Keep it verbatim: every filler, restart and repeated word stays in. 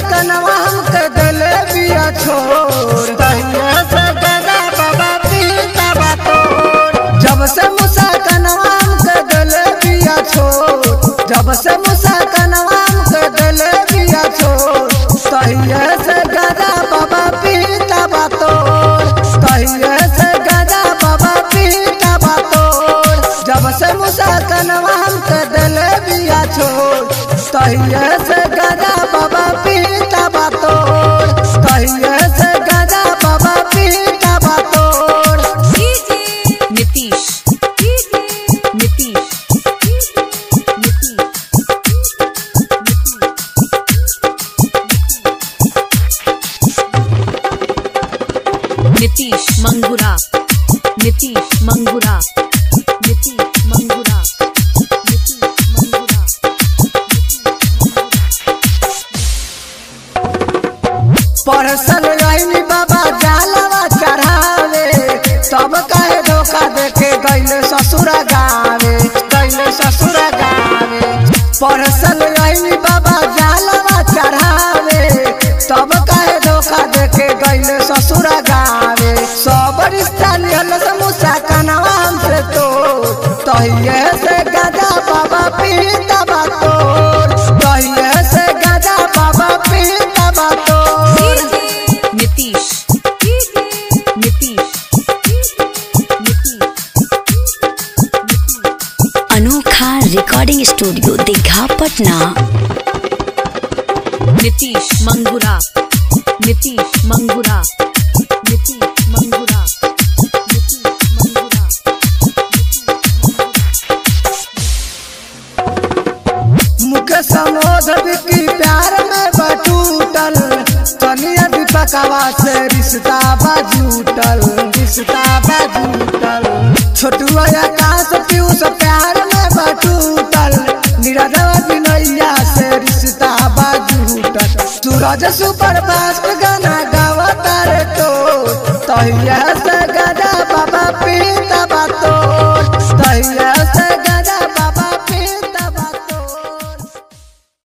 मुसाकनवा हमके दिले बिया छोड़ तहिया से गजा बाबा पीही तवातोर। जब से मुसाकनवा हमके दिले बिया छोड़ जब से मुसाकनवा हमके दिले बिया छोड़ तहिया से गजा बाबा पीही तवातोर। तहिया से गजा बाबा पीही तवातोर। जब से मुसाकनवा हमके दिले बिया छोड़ तहिया से गजा बाबा पीही तवातोर। तहिया से गजा बाबा पीही तवातोर। नीतीश नीतीश नीतीश मंगुरा नीतीश मंगुरा नीतीश मंगुरा नीतीश मंगुरा। परसल गईनी बाबा जालवा चढ़ावे तब कहे धोखा देके गईले ससुरा गावे गईले ससुरा गावे। परसल गईनी बाबा जालवा चढ़ावे तब कहे धोखा देके गईले ससुरा गावे। सब रिश्ता लिहल से मुसाकनवा हमसे तोड़ तहिए से गजा बाबा पीही तवातोर। तहिए से गजा बाबा पीही तवातोर। Nitish Nitish Anokha recording studio Digha Patna. नीतीश मंगुरा नीतीश मंगुरा नीतीश मंगुरा नीतीश मंगुरा। मुख्य समोध की प्यार में बटूटल तनिया दीपकवा से रिश्ता बाजूटल रिश्ता बाजूटल। छोटुआ आकाश पीयूष प्यार में बटूटल निराधवा बिनैया से रिश्ता बाजूटल। सूरज सुपरफास्ट गाना गावता रे तो तहिया से गजा बाबा पीही तवातोर।